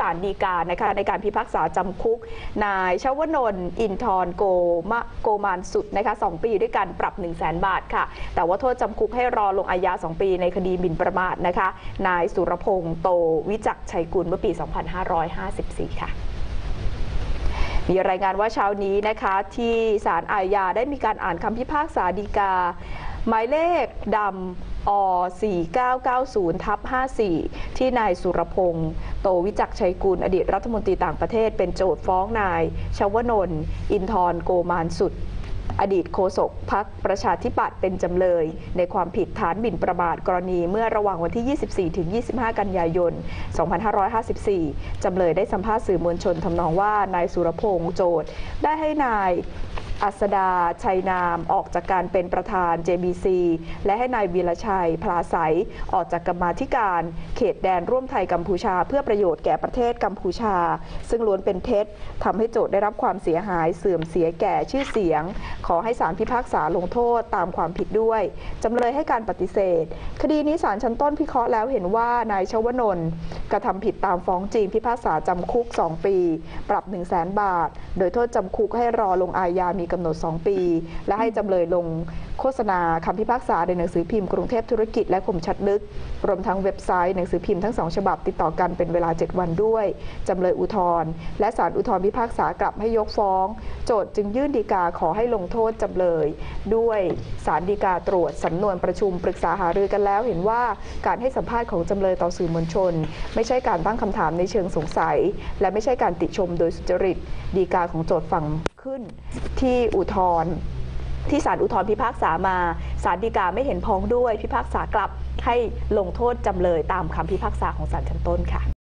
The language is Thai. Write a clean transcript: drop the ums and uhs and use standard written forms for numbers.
าลฎีกานะคะในการพิพากษาจำคุกนายชวนนท์อินทร์โกมานสุดนะคะ2 ปีด้วยกันปรับ 100,000 บาทค่ะแต่ว่าโทษจำคุกให้รอลงอาญา2 ปีในคดีหมิ่นประมาทนะคะนายสุรพงษ์โตวิจักรชัยกุลเมื่อปี 2554 ค่ะมีรายงานว่าเช้านี้นะคะที่ศาลอาญาได้มีการอ่านคำพิพากษาฎีกาหมายเลขดำอ4990/54ที่นายสุรพงษ์โตวิจักรชัยกุลอดีตรัฐมนตรีต่างประเทศเป็นโจทก์ฟ้องนายชวนนท์อินทร์โกมานสุดอดีตโฆษกพรรคประชาธิปัตย์เป็นจำเลยในความผิดฐานหมิ่นประมาทกรณีเมื่อระหว่างวันที่ 24 ถึง 25 กันยายน 2554 จำเลยได้สัมภาษณ์สื่อมวลชนทำนองว่านายสุรพงษ์โจทก์ได้ให้นายอัสดาชัยนามออกจากการเป็นประธาน JBC และให้นายวีรชัยพลาไสออกจากกรรมาธิการเขตแดนร่วมไทยกัมพูชาเพื่อประโยชน์แก่ประเทศกัมพูชาซึ่งล้วนเป็นเท็จทำให้โจทก์ได้รับความเสียหายเสื่อมเสียแก่ชื่อเสียงขอให้ศาลพิพากษาลงโทษตามความผิดด้วยจำเลยให้การปฏิเสธคดีนี้ศาลชั้นต้นพิเคราะห์แล้วเห็นว่านายชวนนท์กระทำผิดตามฟ้องจริงพิพากษาจำคุก2 ปีปรับ 100,000 บาทโดยโทษจำคุกให้รอลงอาญามีกำหนด2 ปีและให้จำเลยลงโฆษณาคำพิพากษาในหนังสือพิมพ์กรุงเทพธุรกิจและคมชัดลึกรวมทั้งเว็บไซต์หนังสือพิมพ์ทั้ง2 ฉบับติดต่อกันเป็นเวลา7 วันด้วยจำเลยอุทธรณ์และศาลอุทธรณ์พิพากษากลับให้ยกฟ้องโจทก์จึงยื่นฎีกาขอให้ลงโทษจำเลยด้วยศาลฎีกาตรวจสำนวนประชุมปรึกษาหารือกันแล้วเห็นว่าการให้สัมภาษณ์ของจำเลยต่อสื่อมวลชนไม่ใช่การตั้งคำถามในเชิงสงสัยและไม่ใช่การติชมโดยสุจริตฎีกาของโจทก์ฟังขึ้นที่อุทธรณ์ที่ศาลอุทธรณ์พิพากษามาศาลฎีกาไม่เห็นพ้องด้วยพิพากษากลับให้ลงโทษจำเลยตามคำพิพากษาของศาลชั้นต้นค่ะ